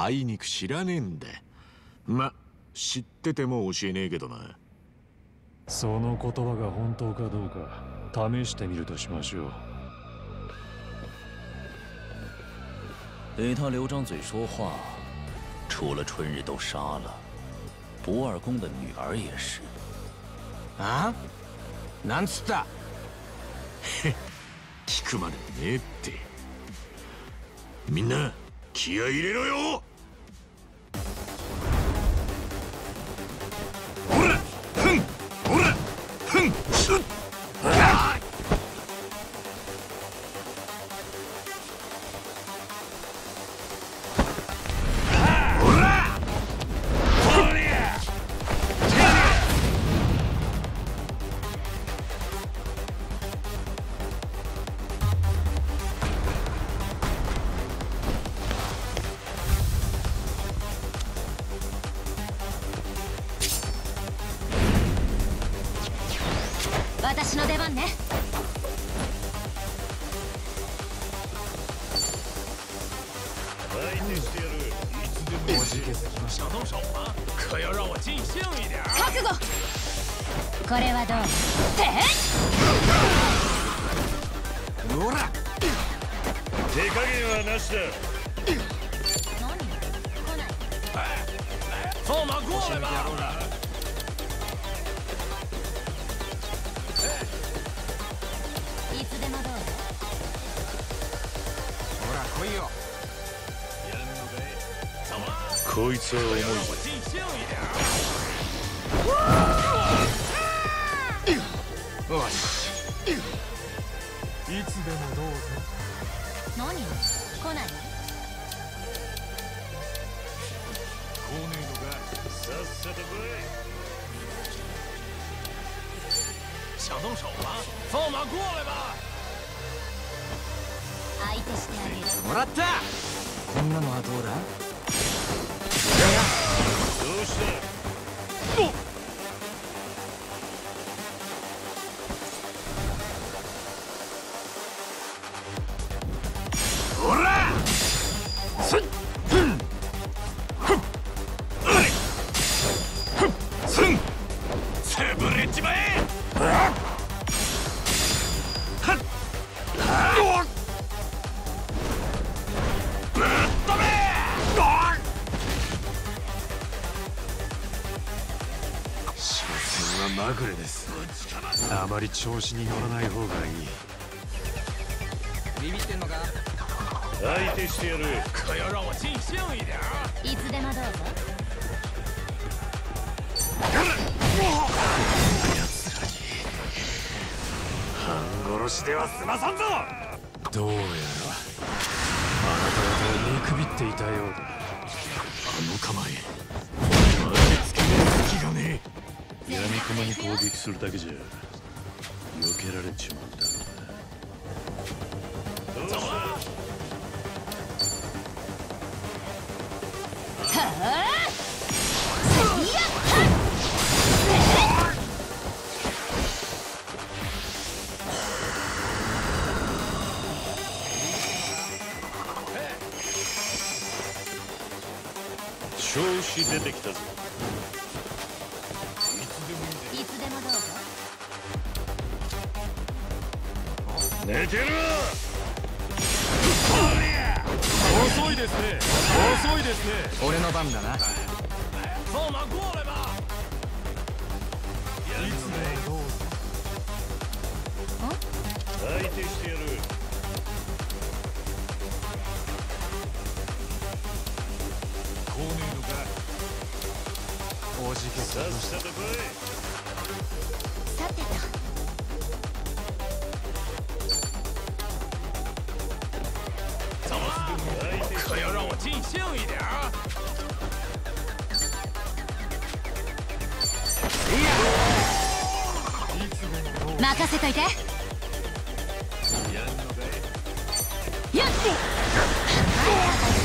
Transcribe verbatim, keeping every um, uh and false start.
あいにく知らねえんだ。ま、知ってても教えねえけどな。 その言葉が本当かどうか試してみるとしましょう。 给他留张嘴说话，除了春日都杀了，不二公的女儿也是。 あ？なんつった？へっ、聞くまでねえって。みんな気合い入れろよ。ほら、ふん、ほら、ふん、すっ。 私の出番ね。 おじけづきました。 想动手吗？可要让我尽兴一点。 覚悟。これはどう？て？ ほら。 手加減はなしだ。 何？来ない。 放马过来吧。 いつでもどうぞ。 ほら来いよ。 こいつは重いぞ。 よし。 いつでもどうぞ。 何？来ない。 さっさと来い。想动手吗？放马过来吧。 相手してあげる。 もらった。こんなのはどうだ？ どうした？おっ。 ほら。すっ。ふん。ふん。ふん。すん。潰れちまえ。はっ。はっ。ぶっ飛べ。所詮はまぐれです。 あまり調子に乗らない方がいい。 ビビってんのか？ 相手してやる。可要让我尽兴一点。 いつでもどうぞ。 奴らに半殺しでは済まさんぞ。 どうやらあなた方を見くびっていたようだ。 あの構え、マジつけねえ隙がね闇雲に攻撃するだけじゃ避けられちまうんだろうな。どうした？ はあ。 調子出てきたぞ。 いつでもどうぞ。 寝てる。 遅いですね。遅いですね。 俺の番だな。 放马过来吧。 いつでもどうぞ。 相手してやる。 こうねえのか。おじけさっづきました。 さと来い。 さてと。 可要让我尽兴一点。 任せといて。やっ